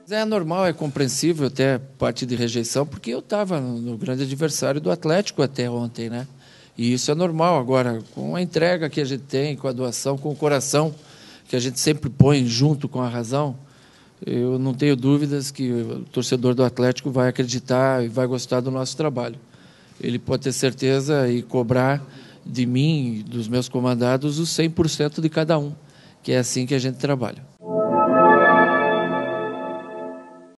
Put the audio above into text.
É normal, é compreensível até parte de rejeição, porque eu estava no grande adversário do Atlético até ontem, né? E isso é normal. Agora, com a entrega que a gente tem, com a doação, com o coração, que a gente sempre põe junto com a razão, eu não tenho dúvidas que o torcedor do Atlético vai acreditar e vai gostar do nosso trabalho. Ele pode ter certeza e cobrar de mim e dos meus comandados os 100% de cada um, que é assim que a gente trabalha.